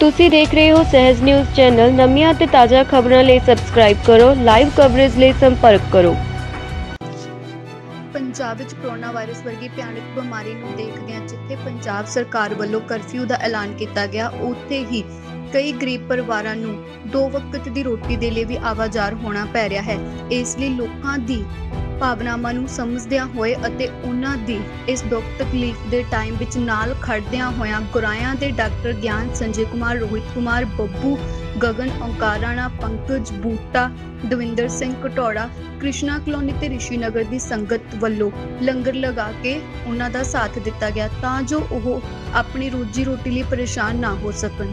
ਤੁਸੀਂ ਦੇਖ ਰਹੇ ਹੋ ਸਹਿਜ ਨਿਊਜ਼ ਚੈਨਲ। ਨਵੀਆਂ ਤੇ ਤਾਜ਼ਾ ਖਬਰਾਂ ਲਈ ਸਬਸਕ੍ਰਾਈਬ ਕਰੋ। ਲਾਈਵ ਕਵਰੇਜ ਲਈ ਸੰਪਰਕ ਕਰੋ। ਪੰਜਾਬ ਵਿੱਚ ਕੋਰੋਨਾ ਵਾਇਰਸ ਵਰਗੀ ਭਿਆਨਕ ਬਿਮਾਰੀ ਨੂੰ ਦੇਖਦਿਆਂ ਜਿੱਥੇ ਪੰਜਾਬ ਸਰਕਾਰ ਵੱਲੋਂ ਕਰਫਿਊ ਦਾ ਐਲਾਨ ਕੀਤਾ ਗਿਆ, ਉੱਥੇ ਹੀ ਕਈ ਗਰੀਬ ਪਰਿਵਾਰਾਂ ਨੂੰ 2 ਵਕਤ ਦੀ ਰੋਟੀ ਦੇ ਲਈ ਵੀ ਆਵਾਜ਼ਾਰ ਹੋਣਾ ਪੈ ਰਿਹਾ ਹੈ। ਇਸ ਲਈ ਲੋਕਾਂ ਦੀ ਭਾਵਨਾਵਾਂ ਨੂੰ ਸਮਝਦਿਆਂ ਹੋਏ ਅਤੇ ਉਹਨਾਂ ਦੀ ਇਸ ਦੁੱਖ ਤਕਲੀਫ ਦੇ ਟਾਈਮ ਵਿੱਚ ਨਾਲ ਖੜਦਿਆਂ ਹੋਇਆਂ ਗੁਰਾਇਆਂ ਦੇ ਡਾਕਟਰ ਗਿਆਨ, ਸੰਜੇ ਕੁਮਾਰ, ਰੋਹਿਤ ਕੁਮਾਰ, ਬੱਬੂ, ਗਗਨ, ਓਂਕਾਰ ਰਾਣਾ, ਪੰਕਜ, ਬੂਟਾ, ਦਵਿੰਦਰ ਸਿੰਘ ਘਟੌੜਾ, ਕ੍ਰਿਸ਼ਨਾ ਕਲੋਨੀ ਤੇ ਰਿਸ਼ੀ ਨਗਰ ਦੀ ਸੰਗਤ ਵੱਲੋਂ ਲੰਗਰ ਲਗਾ ਕੇ ਉਹਨਾਂ ਦਾ ਸਾਥ ਦਿੱਤਾ ਗਿਆ ਤਾਂ ਜੋ ਉਹ ਆਪਣੀ ਰੋਜੀ ਰੋਟੀ ਲਈ ਪਰੇਸ਼ਾਨ ਨਾ ਹੋ ਸਕਣ।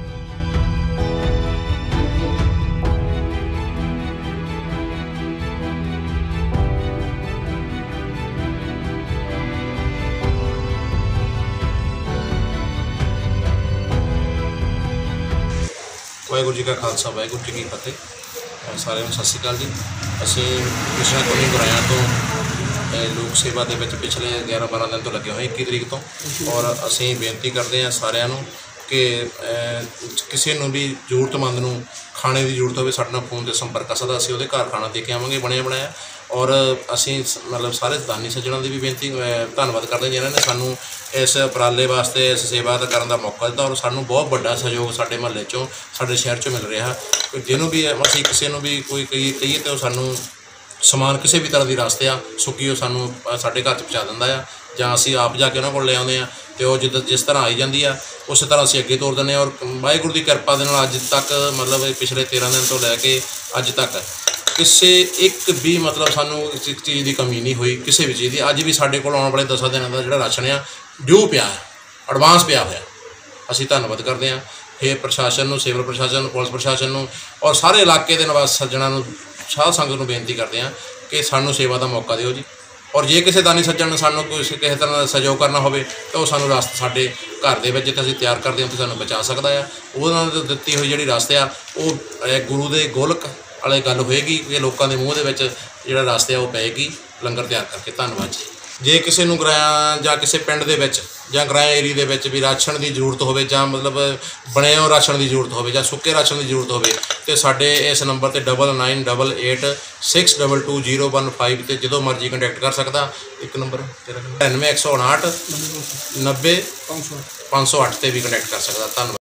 ਵਾਹਿਗੁਰੂ ਜੀ ਕਾ ਖਾਲਸਾ, ਵਾਹਿਗੁਰੂ ਜੀ ਕੀ ਫਤਿਹ। ਸਾਰਿਆਂ ਨੂੰ ਸਤਿ ਸ਼੍ਰੀ ਅਕਾਲ ਜੀ। ਅਸੀਂ ਕ੍ਰਿਸ਼ਨਾ ਕਲੋਨੀ ਗੁਰਾਇਆਂ ਤੋਂ ਲੋਕ ਸੇਵਾ ਦੇ ਵਿੱਚ ਪਿਛਲੇ 11-12 ਦਿਨ ਤੋਂ ਲੱਗੇ ਹੋਏ 21 ਤਰੀਕ ਤੋਂ, ਔਰ ਅਸੀਂ ਬੇਨਤੀ ਕਰਦੇ ਹਾਂ ਸਾਰਿਆਂ ਨੂੰ ਕਿ ਕਿਸੇ ਨੂੰ ਵੀ ਜ਼ਰੂਰਤਮੰਦ ਨੂੰ ਖਾਣੇ ਦੀ ਜ਼ਰੂਰਤ ਹੋਵੇ ਸਾਡੇ ਨਾਲ ਫੋਨ 'ਤੇ ਸੰਪਰਕ ਕਰ ਸਕਦਾ। ਅਸੀਂ ਉਹਦੇ ਘਰ ਖਾਣਾ ਦੇ ਕੇ ਆਵਾਂਗੇ ਬਣਿਆ ਬਣਾਇਆ। ਔਰ ਅਸੀਂ ਮਤਲਬ ਸਾਰੇ ਦਾਨੀ ਸੱਜਣਾਂ ਦੀ ਵੀ ਬੇਨਤੀ ਧੰਨਵਾਦ ਕਰਦੇ ਜਿਨ੍ਹਾਂ ਨੇ ਸਾਨੂੰ ਇਸ ਉਪਰਾਲੇ ਵਾਸਤੇ ਇਸ ਸੇਵਾ ਕਰਨ ਦਾ ਮੌਕਾ ਦਿੱਤਾ, ਔਰ ਸਾਨੂੰ ਬਹੁਤ ਵੱਡਾ ਸਹਿਯੋਗ ਸਾਡੇ ਮੁਹੱਲੇ 'ਚੋਂ ਸਾਡੇ ਸ਼ਹਿਰ 'ਚੋਂ ਮਿਲ ਰਿਹਾ। ਜਿਹਨੂੰ ਵੀ ਅਸੀਂ ਕਿਸੇ ਨੂੰ ਵੀ ਕੋਈ ਕਹੀਏ ਤਾਂ ਉਹ ਸਾਨੂੰ ਸਮਾਨ ਕਿਸੇ ਵੀ ਤਰ੍ਹਾਂ ਦੀ ਰਸਤੇ ਆ ਸੁੱਕੀ ਉਹ ਸਾਨੂੰ ਸਾਡੇ ਘਰ 'ਚ ਪਹੁੰਚਾ ਦਿੰਦਾ ਆ, ਜਾਂ ਅਸੀਂ ਆਪ ਜਾ ਕੇ ਉਹਨਾਂ ਕੋਲ ਲੈ ਆਉਂਦੇ ਹਾਂ ਅਤੇ ਉਹ ਜਿਸ ਤਰ੍ਹਾਂ ਆਈ ਜਾਂਦੀ ਆ ਉਸੇ ਤਰ੍ਹਾਂ ਅਸੀਂ ਅੱਗੇ ਤੋਰ ਦਿੰਦੇ ਹਾਂ। ਔਰ ਵਾਹਿਗੁਰੂ ਦੀ ਕਿਰਪਾ ਦੇ ਨਾਲ ਅੱਜ ਤੱਕ ਮਤਲਬ ਪਿਛਲੇ 13 ਦਿਨ ਤੋਂ ਲੈ ਕੇ ਅੱਜ ਤੱਕ ਕਿਸੇ ਇੱਕ ਵੀ ਮਤਲਬ ਸਾਨੂੰ ਇਸ ਚੀਜ਼ ਦੀ ਕਮੀ ਨਹੀਂ ਹੋਈ, ਕਿਸੇ ਵੀ ਚੀਜ਼ ਦੀ। ਅੱਜ ਵੀ ਸਾਡੇ ਕੋਲ ਆਉਣ ਵਾਲੇ 10 ਦਿਨਾਂ ਦਾ ਜਿਹੜਾ ਰਾਸ਼ਨ ਆ ਡਿਊ ਪਿਆ ਹੈ, ਐਡਵਾਂਸ ਪਿਆ ਹੋਇਆ। ਅਸੀਂ ਧੰਨਵਾਦ ਕਰਦੇ ਹਾਂ ਫਿਰ ਪ੍ਰਸ਼ਾਸਨ ਨੂੰ, ਸਿਵਲ ਪ੍ਰਸ਼ਾਸਨ ਨੂੰ, ਪੁਲਿਸ ਪ੍ਰਸ਼ਾਸਨ ਨੂੰ, ਔਰ ਸਾਰੇ ਇਲਾਕੇ ਦੇ ਨਿਵਾਸੀ ਸੱਜਣਾਂ ਨੂੰ, ਸਾਧ ਸੰਗਤ ਨੂੰ ਬੇਨਤੀ ਕਰਦੇ ਹਾਂ ਕਿ ਸਾਨੂੰ ਸੇਵਾ ਦਾ ਮੌਕਾ ਦਿਓ ਜੀ। ਔਰ ਜੇ ਕਿਸੇ ਦਾਨੀ ਸੱਜਣ ਨੂੰ ਸਾਨੂੰ ਕਿਸੇ ਤਰ੍ਹਾਂ ਦਾ ਸਹਿਯੋਗ ਕਰਨਾ ਹੋਵੇ ਤਾਂ ਉਹ ਸਾਨੂੰ ਰਸਤ ਸਾਡੇ ਘਰ ਦੇ ਵਿੱਚ ਜਿੱਥੇ ਅਸੀਂ ਤਿਆਰ ਕਰਦੇ ਹਾਂ ਉੱਥੇ ਸਾਨੂੰ ਬਚਾ ਸਕਦਾ ਆ। ਉਹਨਾਂ ਨੂੰ ਦਿੱਤੀ ਹੋਈ ਜਿਹੜੀ ਰਸਤੇ ਆ ਉਹ ਗੁਰੂ ਦੇ ਗੋਲਕ ਵਾਲੇ ਗੱਲ ਹੋਏਗੀ ਕਿ ਲੋਕਾਂ ਦੇ ਮੂੰਹ ਦੇ ਵਿੱਚ ਜਿਹੜਾ ਰਸਤੇ ਆ ਉਹ ਪਏਗੀ ਲੰਗਰ ਤਿਆਰ ਕਰਕੇ। ਧੰਨਵਾਦ ਜੀ। ਜੇ ਕਿਸੇ ਨੂੰ ਗਰਾਇਆ ਜਾਂ ਕਿਸੇ ਪਿੰਡ ਦੇ ਵਿੱਚ ਜਾਂ ਗਰਾਇਆ ਏਰੀਏ ਦੇ ਵਿੱਚ ਵੀ ਰਾਸ਼ਨ ਦੀ ਜ਼ਰੂਰਤ ਹੋਵੇ ਜਾਂ ਮਤਲਬ ਬਣੇ ਹੋਏ ਰਾਸ਼ਨ ਦੀ ਜ਼ਰੂਰਤ ਹੋਵੇ ਜਾਂ ਸੁੱਕੇ ਰਾਸ਼ਨ ਦੀ ਜ਼ਰੂਰਤ ਹੋਵੇ ਤਾਂ ਸਾਡੇ ਇਸ ਨੰਬਰ 'ਤੇ 9988622015 'ਤੇ ਜਦੋਂ ਮਰਜ਼ੀ ਕੰਟੈਕਟ ਕਰ ਸਕਦਾ। ਇੱਕ ਨੰਬਰ 9159 90 508 'ਤੇ ਵੀ ਕੰਟੈਕਟ ਕਰ ਸਕਦਾ। ਧੰਨਵਾਦ।